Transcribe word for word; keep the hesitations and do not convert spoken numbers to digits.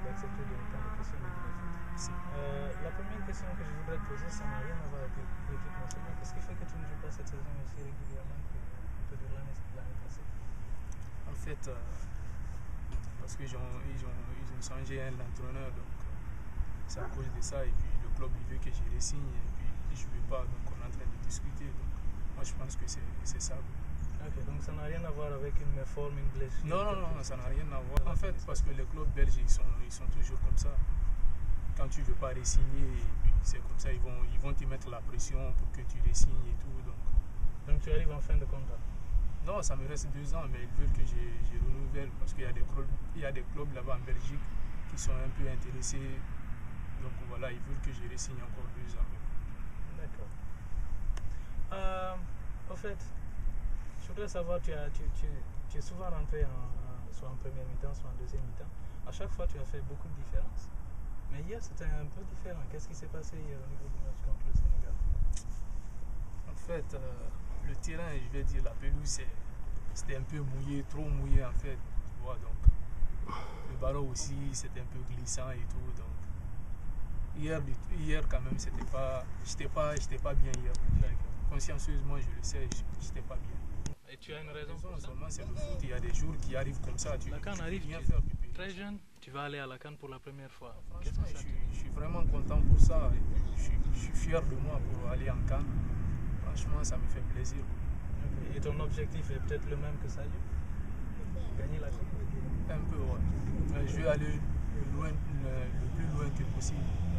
d'accepter de répondre aux questions de Foot. Euh, la première question que je voudrais te poser, ça n'a rien à voir avec l'équipe nationale. Qu'est-ce qui fait que tu ne joues pas cette saison aussi régulièrement que, que de l'année passée? En fait, euh, parce qu'ils ont, ils ont, ils ont changé un entraîneur, donc c'est à cause de ça. Et puis le club il veut que je les signe, et puis je ne veux pas, donc on est en train de discuter. Donc moi je pense que c'est ça. Ok, donc ça n'a rien à voir avec une méforme, une blessure? Non, non, non, ça n'a rien à voir. En fait, parce que les clubs belges, ils sont, ils sont toujours comme ça. Quand tu ne veux pas re-signer, c'est comme ça, ils vont, ils vont te mettre la pression pour que tu re-signes et tout. Donc. donc tu arrives en fin de contrat? Non, ça me reste deux ans, mais ils veulent que je, je renouvelle parce qu'il y a des clubs, il y a des clubs là-bas en Belgique qui sont un peu intéressés. Donc voilà, ils veulent que je re-signe encore deux ans. D'accord. Euh, au fait, je voudrais savoir, tu, as, tu, tu, tu es souvent rentré en, en, soit en première mi-temps, soit en deuxième mi-temps. À chaque fois, tu as fait beaucoup de différences. Mais hier, c'était un peu différent. Qu'est-ce qui s'est passé hier au niveau du match contre le Sénégal? En fait, euh, le terrain, je vais dire, la pelouse, c'était un peu mouillé, trop mouillé en fait. Tu vois, donc, le ballon aussi, c'était un peu glissant et tout. Donc, hier, hier quand même, c'était pas, j'étais pas, j'étais pas bien hier. Consciencieusement, je le sais, j'étais pas bien. Et tu as une raison pour ça? C'est le foot, il y a des jours qui arrivent comme ça. Tu, la CAN arrive, tu tu es très jeune, tu vas aller à la CAN pour la première fois. Franchement, que ça je, suis, je suis vraiment content pour ça. Je suis, je suis fier de moi pour aller en CAN. Franchement, ça me fait plaisir. Okay. Et ton objectif est peut-être le même que Sadio? Gagner la CAN? Un peu, ouais. Je vais aller loin, le, le plus loin que possible.